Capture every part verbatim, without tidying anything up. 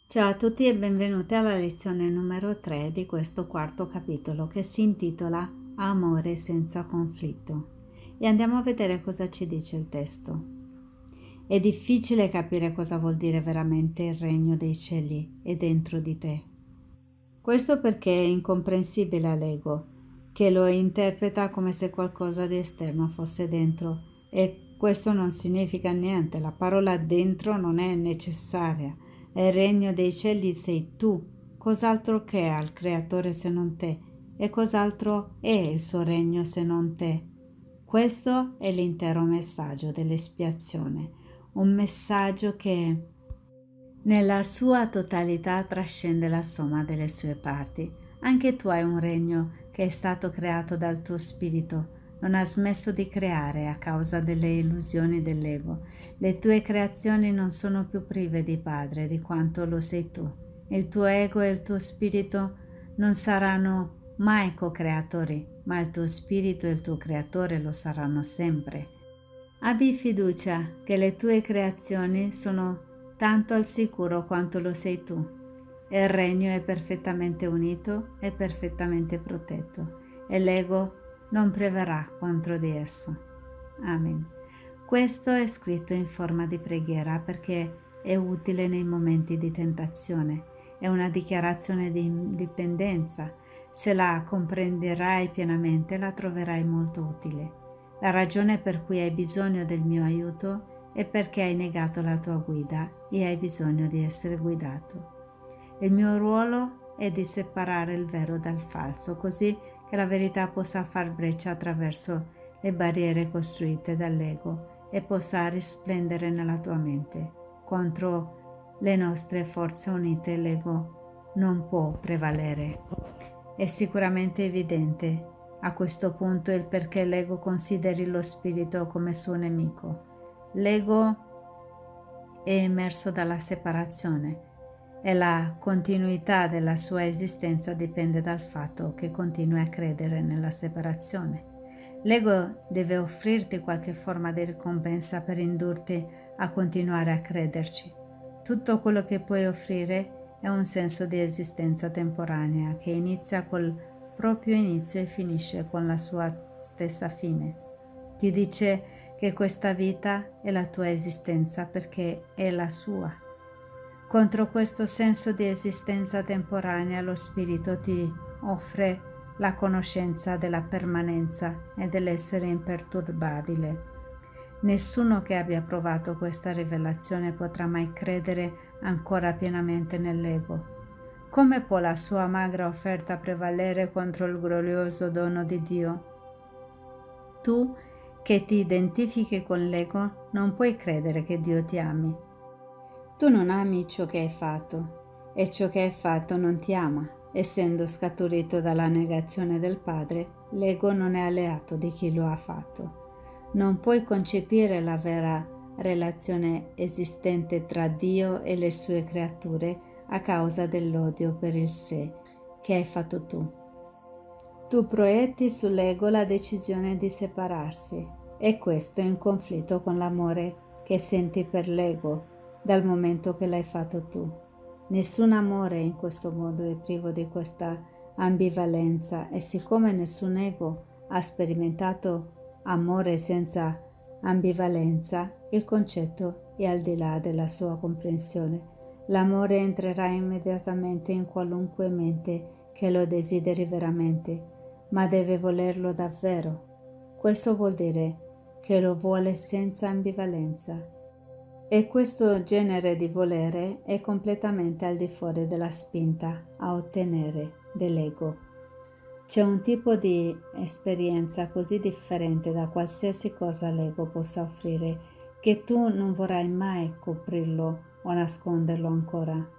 Ciao a tutti e benvenuti alla lezione numero tre di questo quarto capitolo che si intitola Amore senza conflitto. E andiamo a vedere cosa ci dice il testo. È difficile capire cosa vuol dire veramente il regno dei cieli è dentro di te. Questo perché è incomprensibile all'ego, che lo interpreta come se qualcosa di esterno fosse dentro, e questo non significa niente. La parola dentro non è necessaria. Il regno dei cieli sei tu, cos'altro crea il creatore se non te, e cos'altro è il suo regno se non te. Questo è l'intero messaggio dell'espiazione, un messaggio che nella sua totalità trascende la somma delle sue parti. Anche tu hai un regno che è stato creato dal tuo spirito. Non ha smesso di creare a causa delle illusioni dell'ego. Le tue creazioni non sono più prive di padre di quanto lo sei tu. Il tuo ego e il tuo spirito non saranno mai co-creatori, ma il tuo spirito e il tuo creatore lo saranno sempre. Abbi fiducia che le tue creazioni sono tanto al sicuro quanto lo sei tu. Il regno è perfettamente unito e perfettamente protetto e l'ego non prevarrà contro di esso. Amen. Questo è scritto in forma di preghiera perché è utile nei momenti di tentazione. È una dichiarazione di indipendenza. Se la comprenderai pienamente, la troverai molto utile. La ragione per cui hai bisogno del mio aiuto è perché hai negato la tua guida e hai bisogno di essere guidato. Il mio ruolo è di separare il vero dal falso, così che la verità possa far breccia attraverso le barriere costruite dall'ego e possa risplendere nella tua mente. Contro le nostre forze unite l'ego non può prevalere. È sicuramente evidente a questo punto il perché l'ego consideri lo spirito come suo nemico. L'ego è immerso dalla separazione e la continuità della sua esistenza dipende dal fatto che continui a credere nella separazione. L'ego deve offrirti qualche forma di ricompensa per indurti a continuare a crederci. Tutto quello che puoi offrire è un senso di esistenza temporanea che inizia col proprio inizio e finisce con la sua stessa fine. Ti dice che questa vita è la tua esistenza perché è la sua. Contro questo senso di esistenza temporanea lo spirito ti offre la conoscenza della permanenza e dell'essere imperturbabile. Nessuno che abbia provato questa rivelazione potrà mai credere ancora pienamente nell'ego. Come può la sua magra offerta prevalere contro il glorioso dono di Dio? Tu, che ti identifichi con l'ego, non puoi credere che Dio ti ami. Tu non ami ciò che hai fatto, e ciò che hai fatto non ti ama. Essendo scaturito dalla negazione del Padre, l'ego non è alleato di chi lo ha fatto. Non puoi concepire la vera relazione esistente tra Dio e le sue creature a causa dell'odio per il sé che hai fatto tu. Tu proietti sull'ego la decisione di separarsi e questo è in conflitto con l'amore che senti per l'ego dal momento che l'hai fatto tu. Nessun amore in questo modo è privo di questa ambivalenza e siccome nessun ego ha sperimentato amore senza ambivalenza, il concetto è al di là della sua comprensione. L'amore entrerà immediatamente in qualunque mente che lo desideri veramente, ma deve volerlo davvero. Questo vuol dire che lo vuole senza ambivalenza. E questo genere di volere è completamente al di fuori della spinta a ottenere dell'ego. C'è un tipo di esperienza così differente da qualsiasi cosa l'ego possa offrire che tu non vorrai mai coprirlo o nasconderlo ancora.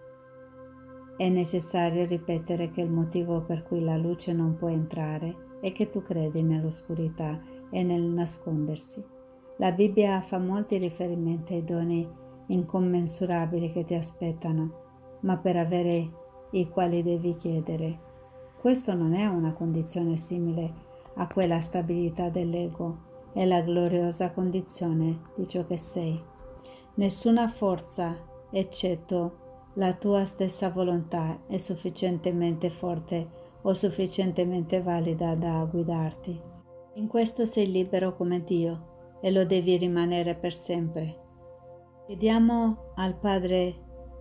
È necessario ripetere che il motivo per cui la luce non può entrare è che tu credi nell'oscurità e nel nascondersi. La Bibbia fa molti riferimenti ai doni incommensurabili che ti aspettano, ma per avere i quali devi chiedere. Questo non è una condizione simile a quella stabilità dell'ego, è la gloriosa condizione di ciò che sei. Nessuna forza, eccetto la tua stessa volontà è sufficientemente forte o sufficientemente valida da guidarti. In questo sei libero come Dio e lo devi rimanere per sempre. Chiediamo al Padre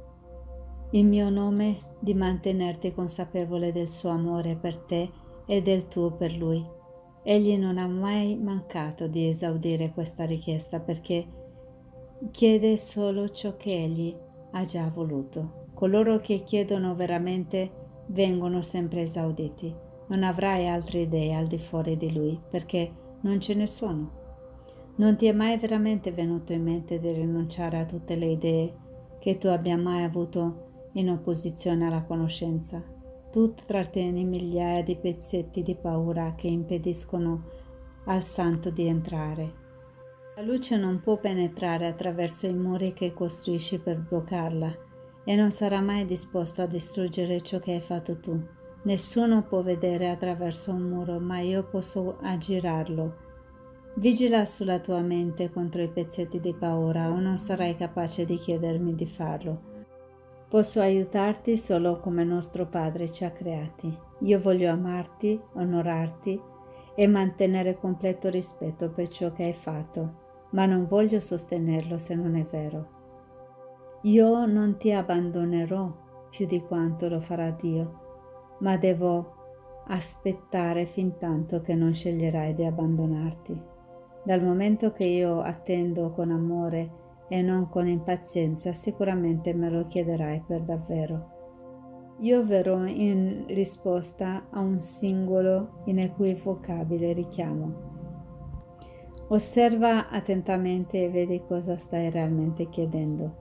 in mio nome di mantenerti consapevole del suo amore per te e del tuo per Lui. Egli non ha mai mancato di esaudire questa richiesta perché chiede solo ciò che Egli ha già voluto. Coloro che chiedono veramente vengono sempre esauditi. Non avrai altre idee al di fuori di Lui perché non ce ne sono. Non ti è mai veramente venuto in mente di rinunciare a tutte le idee che tu abbia mai avuto in opposizione alla conoscenza. Tu trattieni migliaia di pezzetti di paura che impediscono al santo di entrare. La luce non può penetrare attraverso i muri che costruisci per bloccarla e non sarà mai disposto a distruggere ciò che hai fatto tu. Nessuno può vedere attraverso un muro, ma io posso aggirarlo. Vigila sulla tua mente contro i pezzetti di paura o non sarai capace di chiedermi di farlo. Posso aiutarti solo come nostro Padre ci ha creati. Io voglio amarti, onorarti e mantenere completo rispetto per ciò che hai fatto, ma non voglio sostenerlo se non è vero. Io non ti abbandonerò più di quanto lo farà Dio, ma devo aspettare fin tanto che non sceglierai di abbandonarti. Dal momento che io attendo con amore e non con impazienza, sicuramente me lo chiederai per davvero. Io verrò in risposta a un singolo, inequivocabile richiamo. Osserva attentamente e vedi cosa stai realmente chiedendo.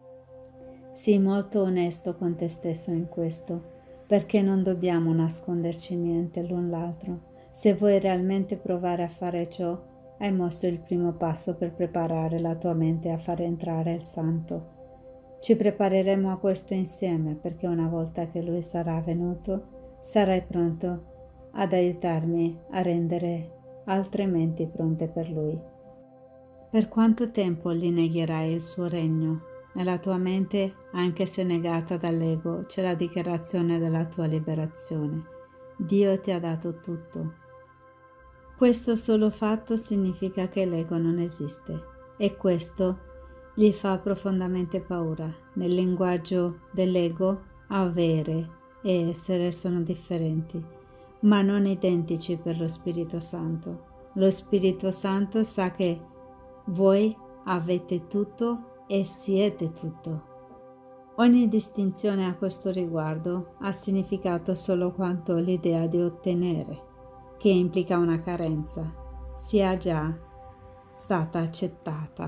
Sii molto onesto con te stesso in questo, perché non dobbiamo nasconderci niente l'un l'altro. Se vuoi realmente provare a fare ciò, hai mosso il primo passo per preparare la tua mente a far entrare il Santo. Ci prepareremo a questo insieme perché una volta che Lui sarà venuto, sarai pronto ad aiutarmi a rendere altre menti pronte per Lui. Per quanto tempo gli negherai il suo regno? Nella tua mente, anche se negata dall'ego, c'è la dichiarazione della tua liberazione. Dio ti ha dato tutto. Questo solo fatto significa che l'ego non esiste e questo gli fa profondamente paura. Nel linguaggio dell'ego, avere e essere sono differenti, ma non identici per lo Spirito Santo. Lo Spirito Santo sa che voi avete tutto e siete tutto. Ogni distinzione a questo riguardo ha significato solo quanto l'idea di ottenere, che implica una carenza, sia già stata accettata.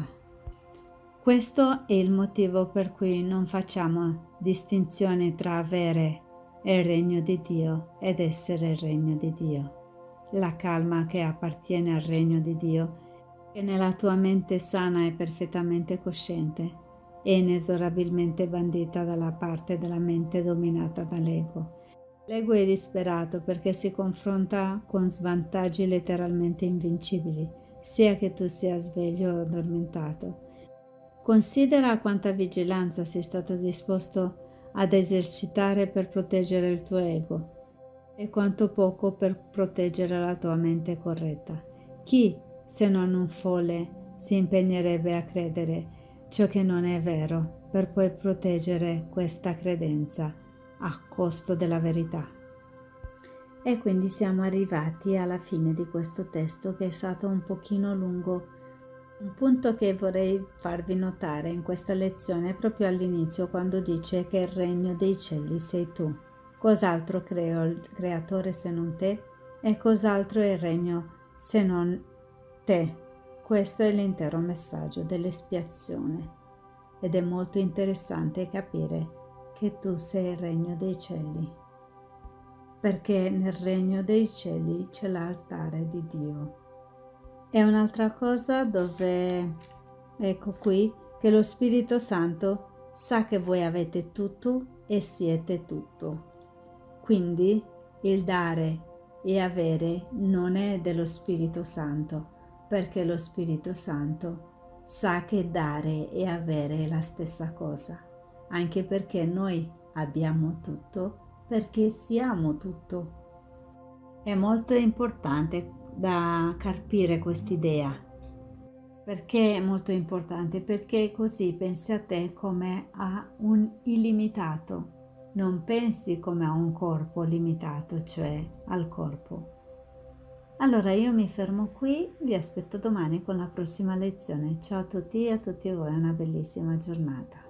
Questo è il motivo per cui non facciamo distinzione tra avere il regno di Dio ed essere il regno di Dio. La calma che appartiene al regno di Dio, che nella tua mente sana e perfettamente cosciente, è inesorabilmente bandita dalla parte della mente dominata dall'ego. L'ego è disperato perché si confronta con svantaggi letteralmente invincibili, sia che tu sia sveglio o addormentato. Considera quanta vigilanza sei stato disposto ad esercitare per proteggere il tuo ego e quanto poco per proteggere la tua mente corretta. Chi, se non un folle, si impegnerebbe a credere ciò che non è vero per poi proteggere questa credenza a costo della verità? E quindi siamo arrivati alla fine di questo testo, che è stato un pochino lungo. Un punto che vorrei farvi notare in questa lezione è proprio all'inizio, quando dice che il regno dei cieli sei tu. Cos'altro creò il creatore se non te? E cos'altro è il regno se non te? Questo è l'intero messaggio dell'espiazione ed è molto interessante capire che tu sei il regno dei cieli, perché nel regno dei cieli c'è l'altare di Dio. È un'altra cosa dove, ecco qui, che lo Spirito Santo sa che voi avete tutto e siete tutto. Quindi il dare e avere non è dello Spirito Santo, perché lo Spirito Santo sa che dare e avere è la stessa cosa. anche perché noi abbiamo tutto, perché siamo tutto. È molto importante da carpire quest'idea. Perché è molto importante? Perché così pensi a te come a un illimitato, non pensi come a un corpo limitato, cioè al corpo. Allora io mi fermo qui, vi aspetto domani con la prossima lezione. Ciao a tutti e a tutti voi, una bellissima giornata.